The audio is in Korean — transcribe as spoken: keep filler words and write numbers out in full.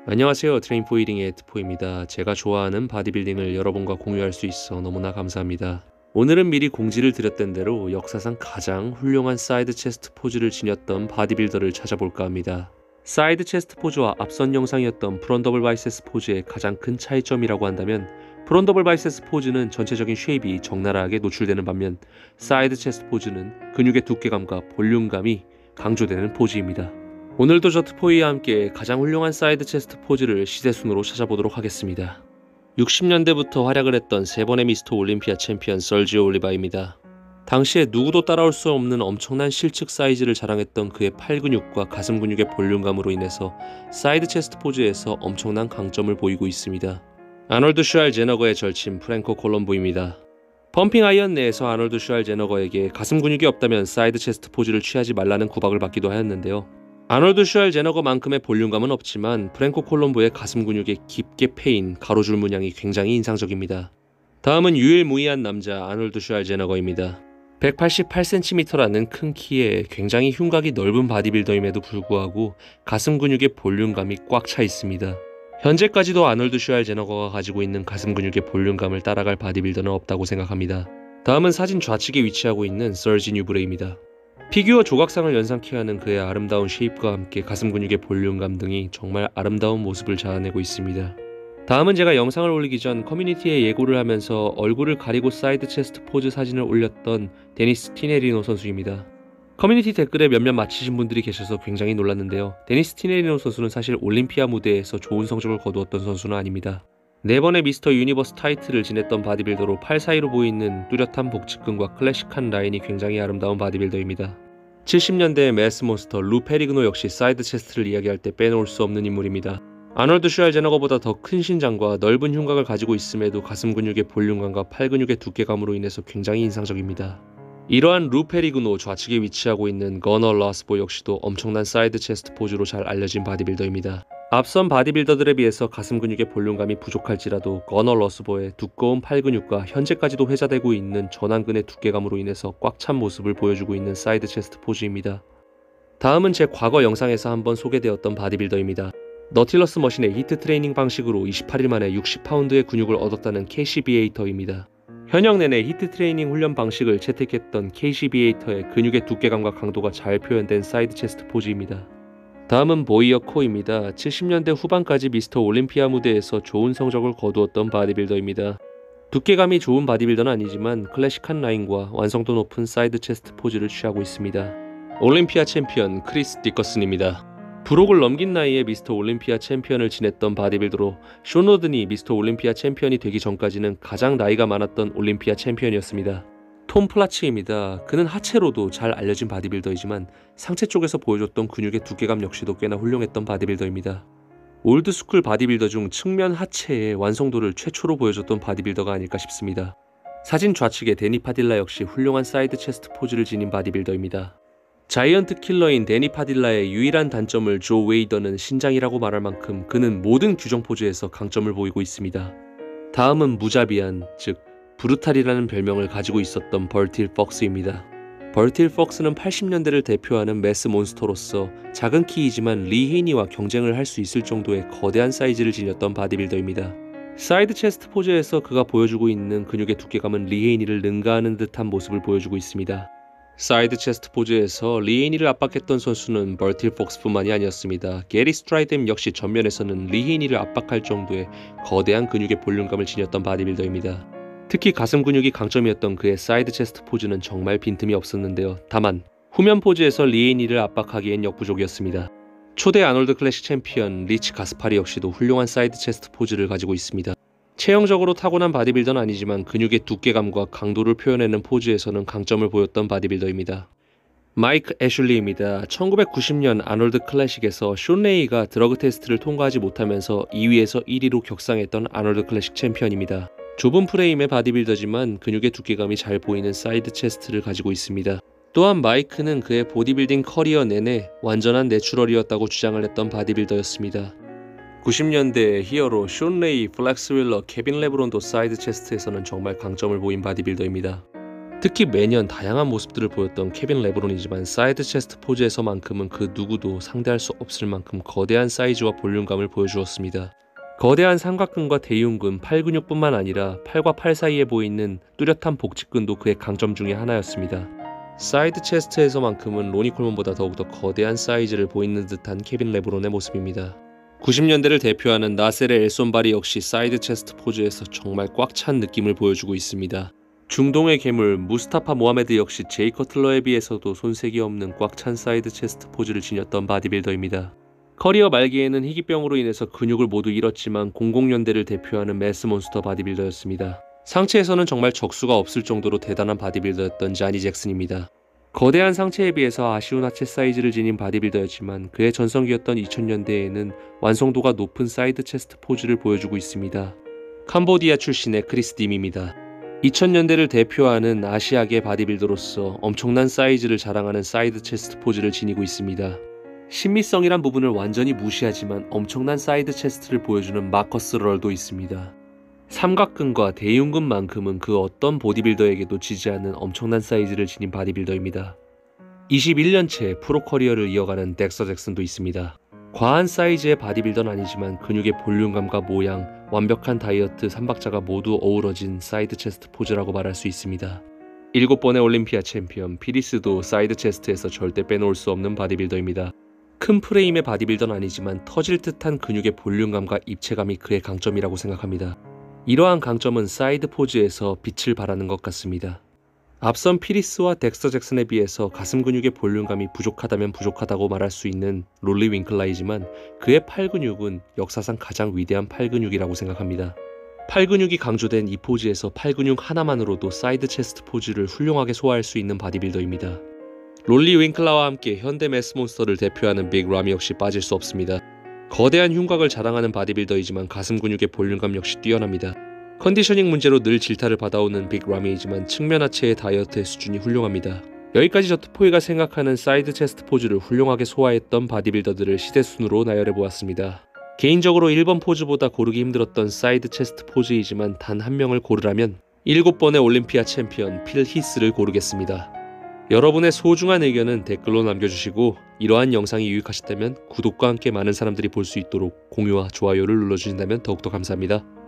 안녕하세요. 트레인 포 이팅의 에트포입니다. 제가 좋아하는 바디빌딩을 여러분과 공유할 수 있어 너무나 감사합니다. 오늘은 미리 공지를 드렸던 대로 역사상 가장 훌륭한 사이드 체스트 포즈를 지녔던 바디빌더를 찾아볼까 합니다. 사이드 체스트 포즈와 앞선 영상이었던 프론트 더블 바이세스 포즈의 가장 큰 차이점이라고 한다면 프론트 더블 바이세스 포즈는 전체적인 쉐입이 적나라하게 노출되는 반면 사이드 체스트 포즈는 근육의 두께감과 볼륨감이 강조되는 포즈입니다. 오늘도 저 트포이와 함께 가장 훌륭한 사이드 체스트 포즈를 시대순으로 찾아보도록 하겠습니다. 육십 년대부터 활약을 했던 세 번의 미스터 올림피아 챔피언 설지오 올리바입니다. 당시에 누구도 따라올 수 없는 엄청난 실측 사이즈를 자랑했던 그의 팔 근육과 가슴 근육의 볼륨감으로 인해서 사이드 체스트 포즈에서 엄청난 강점을 보이고 있습니다. 아놀드 슈왈제너거의 절친 프랭코 콜롬보입니다. 펌핑 아이언 내에서 아놀드 슈왈제너거에게 가슴 근육이 없다면 사이드 체스트 포즈를 취하지 말라는 구박을 받기도 하였는데요. 아놀드 슈왈제너거만큼의 볼륨감은 없지만 프랭코 콜롬보의 가슴 근육에 깊게 패인 가로줄 문양이 굉장히 인상적입니다. 다음은 유일무이한 남자 아놀드 슈왈제너거입니다. 백팔십팔 센티미터라는 큰 키에 굉장히 흉곽이 넓은 바디빌더임에도 불구하고 가슴 근육의 볼륨감이 꽉 차 있습니다. 현재까지도 아놀드 슈왈제너거가 가지고 있는 가슴 근육의 볼륨감을 따라갈 바디빌더는 없다고 생각합니다. 다음은 사진 좌측에 위치하고 있는 서지 뉴브레입니다. 피규어 조각상을 연상케 하는 그의 아름다운 쉐입과 함께 가슴 근육의 볼륨감 등이 정말 아름다운 모습을 자아내고 있습니다. 다음은 제가 영상을 올리기 전 커뮤니티에 예고를 하면서 얼굴을 가리고 사이드 체스트 포즈 사진을 올렸던 데니스 티네리노 선수입니다. 커뮤니티 댓글에 몇몇 맞히신 분들이 계셔서 굉장히 놀랐는데요. 데니스 티네리노 선수는 사실 올림피아 무대에서 좋은 성적을 거두었던 선수는 아닙니다. 네 번의 미스터 유니버스 타이틀을 지냈던 바디빌더로 팔 사이로 보이는 뚜렷한 복직근과 클래식한 라인이 굉장히 아름다운 바디빌더입니다. 칠십 년대의 매스 몬스터 루 페리그노 역시 사이드 체스트를 이야기할 때 빼놓을 수 없는 인물입니다. 아놀드 슈왈제너거보다 더 큰 신장과 넓은 흉곽을 가지고 있음에도 가슴 근육의 볼륨감과 팔 근육의 두께감으로 인해서 굉장히 인상적입니다. 이러한 루 페리그노 좌측에 위치하고 있는 거너 라스보 역시도 엄청난 사이드 체스트 포즈로 잘 알려진 바디빌더입니다. 앞선 바디빌더들에 비해서 가슴 근육의 볼륨감이 부족할지라도 거너 러스보의 두꺼운 팔 근육과 현재까지도 회자되고 있는 전완근의 두께감으로 인해서 꽉 찬 모습을 보여주고 있는 사이드 체스트 포즈입니다. 다음은 제 과거 영상에서 한번 소개되었던 바디빌더입니다. 너틸러스 머신의 히트 트레이닝 방식으로 이십팔 일 만에 육십 파운드의 근육을 얻었다는 캐시비에이터입니다. 현역 내내 히트 트레이닝 훈련 방식을 채택했던 캐시비에이터의 근육의 두께감과 강도가 잘 표현된 사이드 체스트 포즈입니다. 다음은 보이어 코입니다. 칠십 년대 후반까지 미스터 올림피아 무대에서 좋은 성적을 거두었던 바디빌더입니다. 두께감이 좋은 바디빌더는 아니지만 클래식한 라인과 완성도 높은 사이드 체스트 포즈를 취하고 있습니다. 올림피아 챔피언 크리스 디커슨입니다. 브록을 넘긴 나이에 미스터 올림피아 챔피언을 지냈던 바디빌더로 숀 로든이 미스터 올림피아 챔피언이 되기 전까지는 가장 나이가 많았던 올림피아 챔피언이었습니다. 톰 플라츠입니다. 그는 하체로도 잘 알려진 바디빌더이지만 상체 쪽에서 보여줬던 근육의 두께감 역시도 꽤나 훌륭했던 바디빌더입니다. 올드스쿨 바디빌더 중 측면 하체의 완성도를 최초로 보여줬던 바디빌더가 아닐까 싶습니다. 사진 좌측의 데니 파딜라 역시 훌륭한 사이드 체스트 포즈를 지닌 바디빌더입니다. 자이언트 킬러인 데니 파딜라의 유일한 단점을 조 웨이더는 신장이라고 말할 만큼 그는 모든 규정 포즈에서 강점을 보이고 있습니다. 다음은 무자비한, 즉 브루탈이라는 별명을 가지고 있었던 벌틸 퍽스입니다. 벌틸 퍽스는 팔십 년대를 대표하는 매스 몬스터로서 작은 키이지만 리 헤이니와 경쟁을 할 수 있을 정도의 거대한 사이즈를 지녔던 바디빌더입니다. 사이드 체스트 포즈에서 그가 보여주고 있는 근육의 두께감은 리 헤이니를 능가하는 듯한 모습을 보여주고 있습니다. 사이드 체스트 포즈에서 리 헤이니를 압박했던 선수는 벌틸 퍽스뿐만이 아니었습니다. 게리 스트라이뎀 역시 전면에서는 리 헤이니를 압박할 정도의 거대한 근육의 볼륨감을 지녔던 바디빌더입니다. 특히 가슴 근육이 강점이었던 그의 사이드 체스트 포즈는 정말 빈틈이 없었는데요. 다만 후면 포즈에서 리 헤이니를 압박하기엔 역부족이었습니다. 초대 아놀드 클래식 챔피언 리치 가스파리 역시도 훌륭한 사이드 체스트 포즈를 가지고 있습니다. 체형적으로 타고난 바디빌더는 아니지만 근육의 두께감과 강도를 표현하는 포즈에서는 강점을 보였던 바디빌더입니다. 마이크 애슐리입니다. 천구백구십 년 아놀드 클래식에서 숀 레이가 드러그 테스트를 통과하지 못하면서 이 위에서 일 위로 격상했던 아놀드 클래식 챔피언입니다. 좁은 프레임의 바디빌더지만 근육의 두께감이 잘 보이는 사이드 체스트를 가지고 있습니다. 또한 마이크는 그의 보디빌딩 커리어 내내 완전한 내추럴이었다고 주장을 했던 바디빌더였습니다. 구십 년대의 히어로 숀 레이, 플렉스 윌러, 케빈 레브론도 사이드 체스트에서는 정말 강점을 보인 바디빌더입니다. 특히 매년 다양한 모습들을 보였던 케빈 레브론이지만 사이드 체스트 포즈에서만큼은 그 누구도 상대할 수 없을 만큼 거대한 사이즈와 볼륨감을 보여주었습니다. 거대한 삼각근과 대흉근, 팔근육뿐만 아니라 팔과 팔 사이에 보이는 뚜렷한 복직근도 그의 강점 중의 하나였습니다. 사이드 체스트에서만큼은 로니 콜먼보다 더욱더 거대한 사이즈를 보이는 듯한 케빈 레브론의 모습입니다. 구십 년대를 대표하는 나셀의 엘손바리 역시 사이드 체스트 포즈에서 정말 꽉 찬 느낌을 보여주고 있습니다. 중동의 괴물 무스타파 모하메드 역시 제이 커틀러에 비해서도 손색이 없는 꽉 찬 사이드 체스트 포즈를 지녔던 바디빌더입니다. 커리어 말기에는 희귀병으로 인해서 근육을 모두 잃었지만 공공 년대를 대표하는 매스몬스터 바디빌더였습니다. 상체에서는 정말 적수가 없을 정도로 대단한 바디빌더였던 자니 잭슨입니다. 거대한 상체에 비해서 아쉬운 하체 사이즈를 지닌 바디빌더였지만 그의 전성기였던 이천 년대에는 완성도가 높은 사이드 체스트 포즈를 보여주고 있습니다. 캄보디아 출신의 크리스 딤입니다. 이천 년대를 대표하는 아시아계 바디빌더로서 엄청난 사이즈를 자랑하는 사이드 체스트 포즈를 지니고 있습니다. 신미성이란 부분을 완전히 무시하지만 엄청난 사이드 체스트를 보여주는 마커스 럴도 있습니다. 삼각근과 대흉근만큼은 그 어떤 보디빌더에게도 지지 않는 엄청난 사이즈를 지닌 바디빌더입니다. 이십일 년째 프로 커리어를 이어가는 덱서 잭슨도 있습니다. 과한 사이즈의 바디빌더는 아니지만 근육의 볼륨감과 모양, 완벽한 다이어트 삼박자가 모두 어우러진 사이드 체스트 포즈라고 말할 수 있습니다. 일곱 번의 올림피아 챔피언 피리스도 사이드 체스트에서 절대 빼놓을 수 없는 바디빌더입니다. 큰 프레임의 바디빌더는 아니지만 터질 듯한 근육의 볼륨감과 입체감이 그의 강점이라고 생각합니다. 이러한 강점은 사이드 포즈에서 빛을 발하는 것 같습니다. 앞선 피리스와 덱스터 잭슨에 비해서 가슴 근육의 볼륨감이 부족하다면 부족하다고 말할 수 있는 롤리 윙클라이지만 그의 팔 근육은 역사상 가장 위대한 팔 근육이라고 생각합니다. 팔 근육이 강조된 이 포즈에서 팔 근육 하나만으로도 사이드 체스트 포즈를 훌륭하게 소화할 수 있는 바디빌더입니다. 롤리 윙클라와 함께 현대 매스몬스터를 대표하는 빅 라미 역시 빠질 수 없습니다. 거대한 흉곽을 자랑하는 바디빌더이지만 가슴 근육의 볼륨감 역시 뛰어납니다. 컨디셔닝 문제로 늘 질타를 받아오는 빅 라미이지만 측면 하체의 다이어트의 수준이 훌륭합니다. 여기까지 저트포이가 생각하는 사이드 체스트 포즈를 훌륭하게 소화했던 바디빌더들을 시대순으로 나열해보았습니다. 개인적으로 일 번 포즈보다 고르기 힘들었던 사이드 체스트 포즈이지만 단 한 명을 고르라면 일곱 번의 올림피아 챔피언 필 히스를 고르겠습니다. 여러분의 소중한 의견은 댓글로 남겨주시고 이러한 영상이 유익하셨다면 구독과 함께 많은 사람들이 볼 수 있도록 공유와 좋아요를 눌러주신다면 더욱더 감사합니다.